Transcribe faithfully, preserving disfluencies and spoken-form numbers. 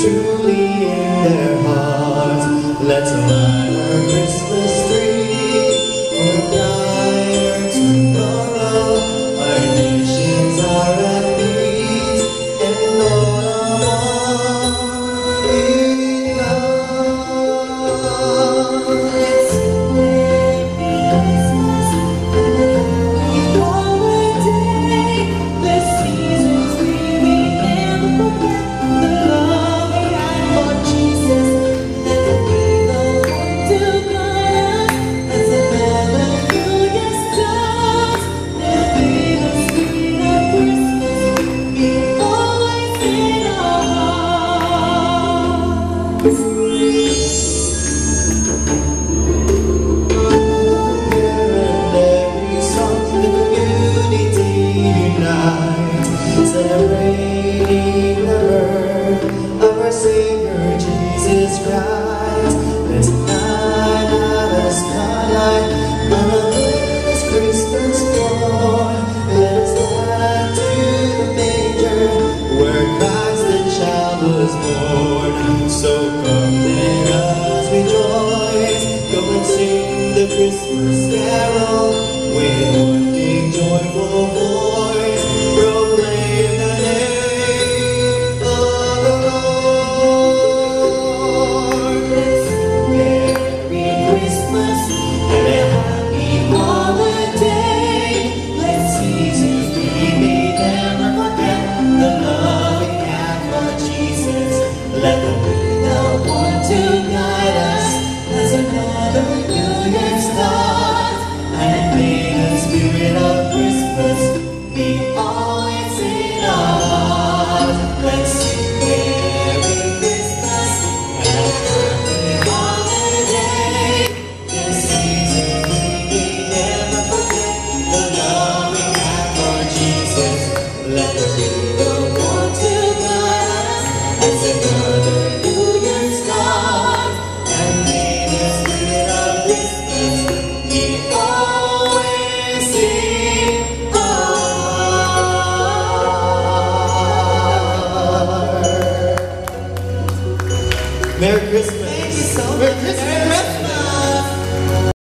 truly in their hearts. Let's light our Christmas tree for brighter tomorrow. Our nations are at peace and all are one in love. Let's Merry Christmas and a happy holiday. This season's leaving and forget the love we had for Jesus. Let it be the one to guide us as another New Year starts. Let it be the spirit of Christmas be always in our hearts. Every song the community unite, celebrating the birth of our Savior Jesus Christ. Let's light out the skyline on this Christmas morn. Let us head to the manger where Christ the child was born. So come let us rejoice, come and sing the Christmas carol with one big joyful voice. Proclaim the name of the Lord. Let's Merry Christmas and a happy holiday. Let seasons be made never forget the love we have for Jesus. Let them be the one to guide us as another New Year starts. And may the spirit of Christmas be always in our hearts. Let's sing Merry Christmas and a happy holiday. This season we may never forget the love we have for Jesus. Let them be the one to guide us as another New Year starts. And may the spirit of Christmas be always in our hearts. Merry Christmas. Thank you so Merry much. Christmas.